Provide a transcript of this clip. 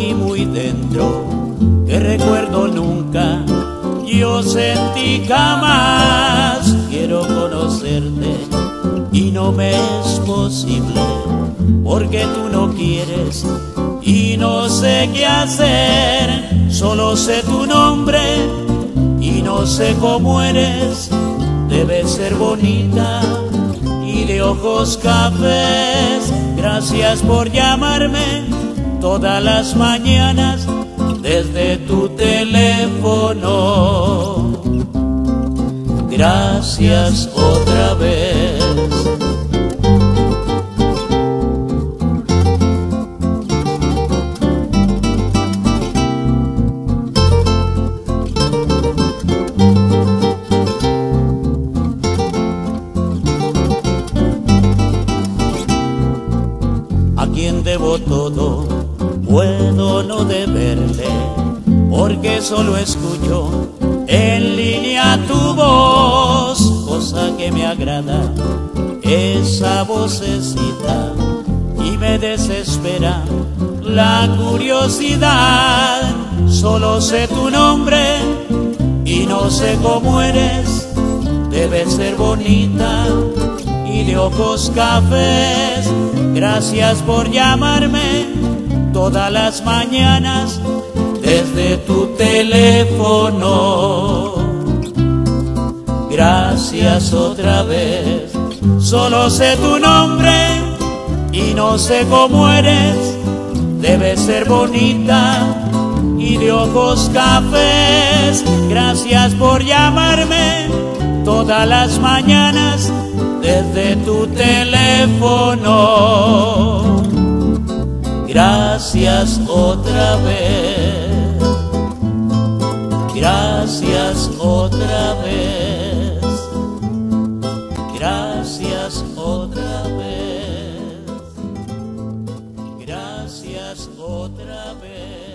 aquí muy dentro, que recuerdo nunca yo sentí jamás. Quiero conocerte y no me es posible, porque tú no quieres y no sé qué hacer. Solo sé tu nombre y no sé cómo eres. Debes ser bonita y de ojos cafés. Gracias por llamarme todas las mañanas desde tu teléfono. Gracias otra vez. A quien debo todo, puedo no deberle, porque solo escucho en línea tu voz, cosa que me agrada, esa vocecita, y me desespera la curiosidad. Solo sé tu nombre y no sé cómo eres. Debes ser bonita y de ojos cafés. Gracias por llamarme todas las mañanas desde tu teléfono. Gracias otra vez. Solo sé tu nombre y no sé cómo eres. Debes ser bonita y de ojos cafés. Gracias por llamarme todas las mañanas desde tu teléfono. Gracias otra vez. Gracias otra vez. Gracias otra vez. Gracias otra vez.